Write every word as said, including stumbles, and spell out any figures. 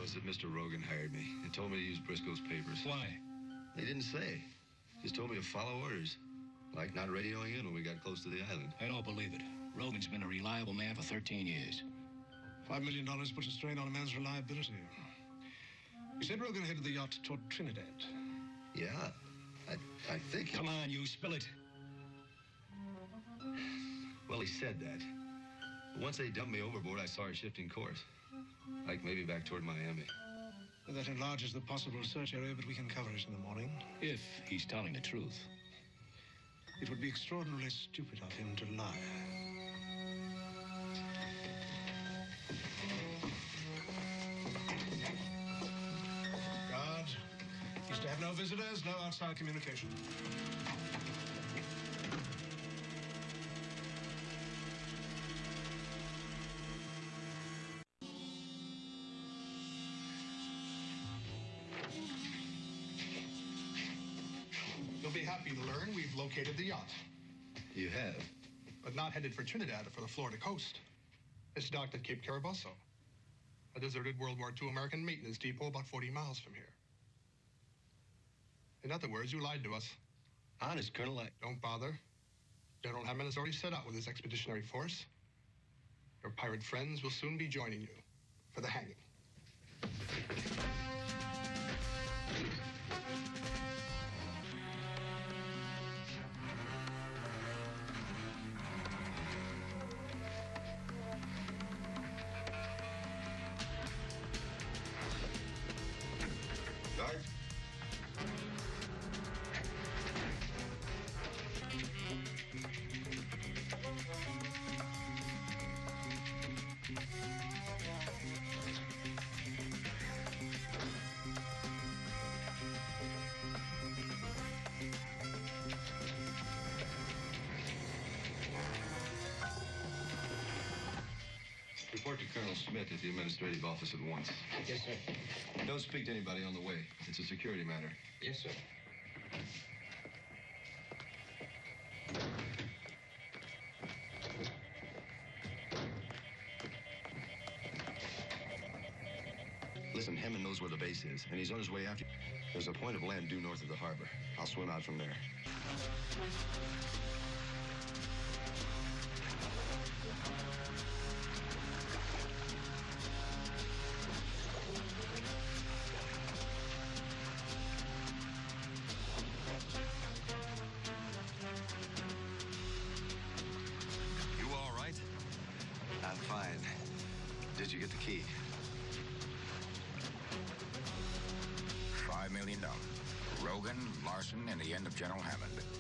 was that Mister Rogan hired me and told me to use Briscoe's papers. Why? He didn't say. Just told me to follow orders. Like not radioing in when we got close to the island. I don't believe it. Rogan's been a reliable man for thirteen years. Five million dollars puts a strain on a man's reliability. You said Rogan headed the yacht toward Trinidad. Yeah, I, I think... Come on, you, spill it. Well, he said that. But once they dumped me overboard, I saw her shifting course. Like maybe back toward Miami. Well, that enlarges the possible search area, but we can cover it in the morning. If he's telling the truth. It would be extraordinarily stupid of him to lie. Guard, he's to have no visitors, no outside communication. You'll be happy to learn we've located the yacht. You have? But not headed for Trinidad or for the Florida coast. It's docked at Cape Carabosso, a deserted World War Two American maintenance depot about forty miles from here. In other words, you lied to us. Honest, Colonel, I... Don't bother. General Hammond has already set out with his expeditionary force. Your pirate friends will soon be joining you for the hanging. Guard. Report to Colonel Smith at the administrative office at once. Yes, sir. Don't speak to anybody on the way. It's a security matter. Yes, sir. Listen, Hammond knows where the base is, and he's on his way after you. There's a point of land due north of the harbor. I'll swim out from there. You all right? I'm fine. Did you get the key? Five million dollars. Rogan, Larson, and the end of General Hammond.